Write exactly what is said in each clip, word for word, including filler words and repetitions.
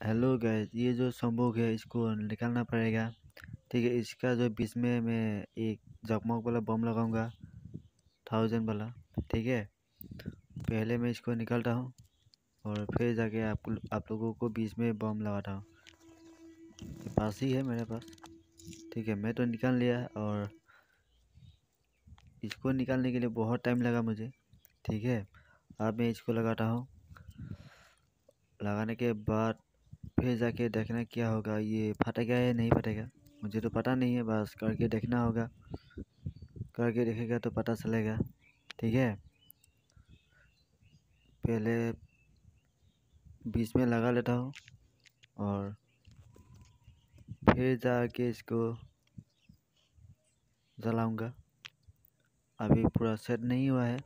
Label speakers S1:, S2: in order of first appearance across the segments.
S1: Hello guys, ये जो संभोग है इसको निकालना पड़ेगा। ठीक है, इसका जो बीच में मैं एक जगमग वाला बम लगाऊंगा, थाउजेंड वाला। ठीक है, पहले मैं इसको निकालता हूँ और फिर जाके आप आप लोगों को बीच में बम लगाता हूँ। ये पास ही है मेरे पास। ठीक है, मैं तो निकाल लिया और इसको निकालने के लिए बहुत टाइम लगा मुझे। ठीक है, अब मैं इसको लगाता हूँ। लगाने के बाद फिर जाके देखना क्या होगा, ये फटेगा या नहीं फटेगा। मुझे तो पता नहीं है, बस करके देखना होगा। करके देखेगा तो पता चलेगा। ठीक है, पहले बीच में लगा लेता हूँ और फिर जाके इसको जलाऊंगा। अभी पूरा सेट नहीं हुआ है।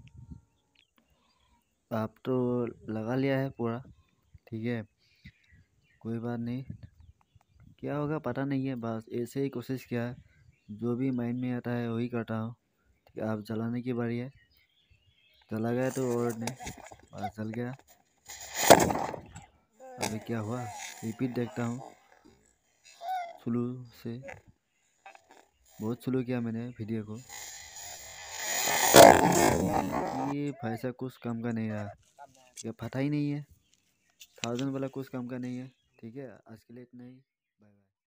S1: आप तो लगा लिया है पूरा। ठीक है, कोई बात नहीं, क्या होगा पता नहीं है, बस ऐसे ही कोशिश किया है। जो भी माइंड में आता है वही करता हूँ। ठीक है, आप जलाने की बारी है। चला गया तो और नहीं, बस चल गया। अभी क्या हुआ, रिपीट देखता हूँ। स्लो से, बहुत स्लो किया मैंने वीडियो को। ये पैसा कुछ काम का नहीं रहा। ठीक है, फटा ही नहीं है। थाउजेंड वाला कुछ काम का नहीं है। ठीक है, आज के लिए इतना ही।